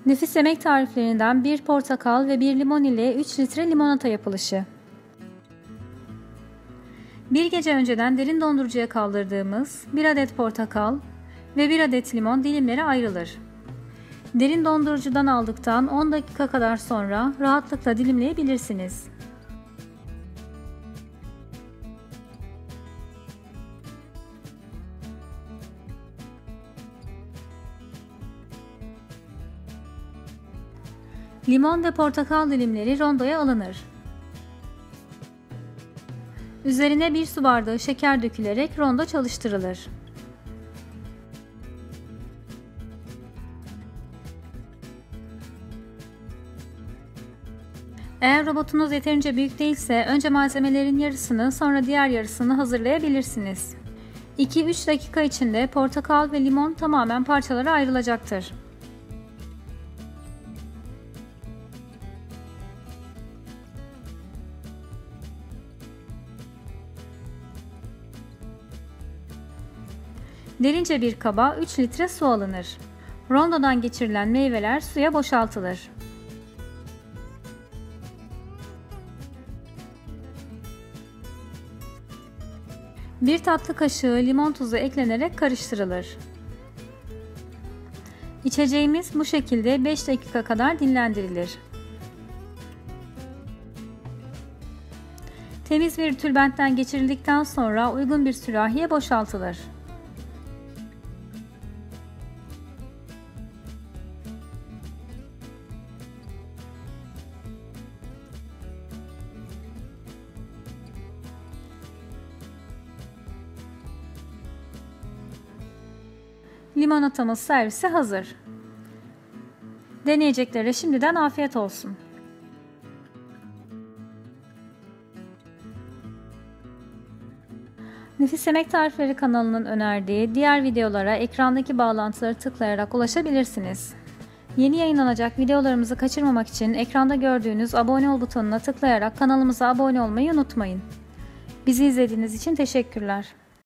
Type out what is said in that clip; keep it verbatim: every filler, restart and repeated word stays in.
Nefis yemek tariflerinden bir portakal ve bir limon ile üç litre limonata yapılışı. Bir gece önceden derin dondurucuya kaldırdığımız bir adet portakal ve bir adet limon dilimlere ayrılır. Derin dondurucudan aldıktan on dakika kadar sonra rahatlıkla dilimleyebilirsiniz. Limon ve portakal dilimleri rondoya alınır. Üzerine bir su bardağı şeker dökülerek rondo çalıştırılır. Eğer robotunuz yeterince büyük değilse önce malzemelerin yarısını sonra diğer yarısını hazırlayabilirsiniz. iki üç dakika içinde portakal ve limon tamamen parçalara ayrılacaktır. Derince bir kaba üç litre su alınır. Rondodan geçirilen meyveler suya boşaltılır. Bir tatlı kaşığı limon tuzu eklenerek karıştırılır. İçeceğimiz bu şekilde beş dakika kadar dinlendirilir. Temiz bir tülbentten geçirildikten sonra uygun bir sürahiye boşaltılır. Limonatamız servise hazır. Deneyeceklere şimdiden afiyet olsun. Nefis Yemek Tarifleri kanalının önerdiği diğer videolara ekrandaki bağlantıları tıklayarak ulaşabilirsiniz. Yeni yayınlanacak videolarımızı kaçırmamak için ekranda gördüğünüz abone ol butonuna tıklayarak kanalımıza abone olmayı unutmayın. Bizi izlediğiniz için teşekkürler.